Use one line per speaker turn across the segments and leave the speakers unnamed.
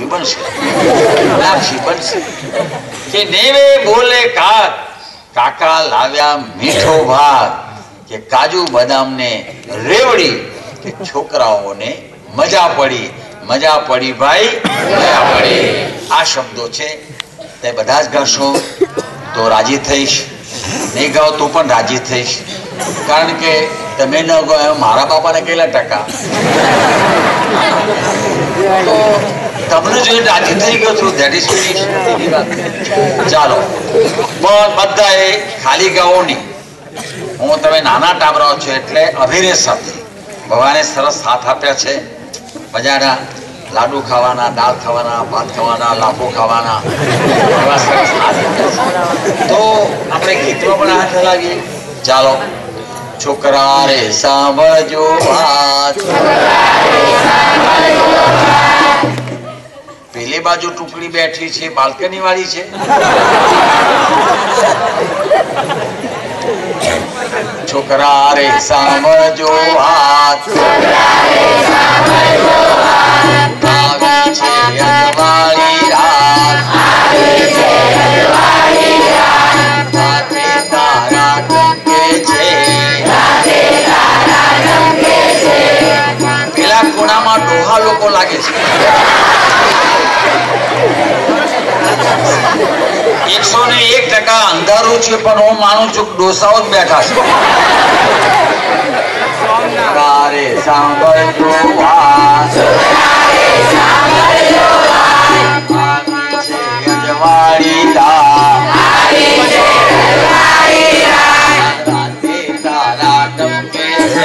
કવિ બનશે, મીનાક્ષી બનશે કે નેવે બોલે કાકા લાવ્યા મીઠો ભાત કે કાજુ બદામને રેવડી કે છોકરાઓને મજા પડી ભાઈ મજા પડી. આ શબ્દો છે તે બધા જ ગાશો તો રાજી થઈશ, નહીં ગાઓ તો પણ રાજી થઈશ, કારણ કે તમે ન ગાઓ મારા બાપાને કેટલા ટકા, તો તમને જોઈને રાજી થઈ ગયો છું. That is finish. ચાલો પણ બધાએ ખાલી ગાઓ નહીં. હું તમે નાના ટાબરાઓ છો એટલે અભિનય સાથે ભગવાને સરસ સાથ આપ્યા છે. મજાના લાડુ ખાવાના, દાળ ખાવાના, ભાત ખાવાના, લાફો ખાવાના, એવા સરસ હાથ આપ્યા છે. તો આપણે ગીતમાં પણ હાથ લાગીએ. ચાલો છોકરા રે સાંભળજો વાત, પેલી બાજુ ટુકડી બેઠી છે, બાલ્કની વાળી છે. છોકરા રે સાંભળજો વાત, આવી છે અજવાળી રાત, રાતે તારા ટંકે છે, પેલા ખૂણામાં ડોહા લોકો લાગે છે. 101% અંધારું છે, પણ હું માનું છું ડોસાઓ જ બેઠા છે. તારે સાંભળજો વાત, અજવાળી રાત, રાતે તારા ટંકે છે,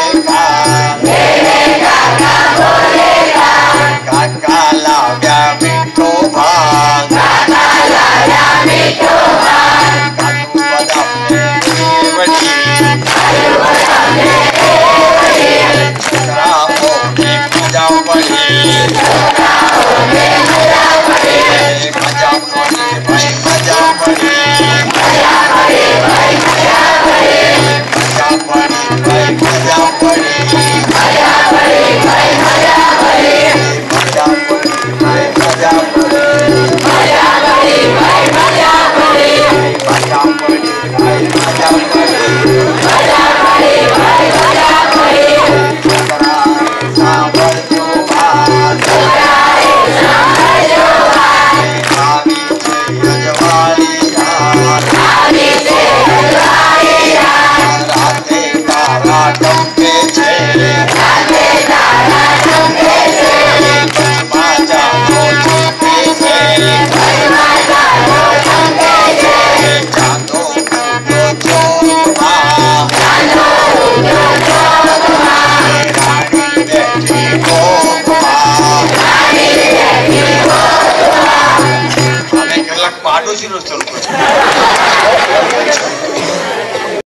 કાકા લાવ્યા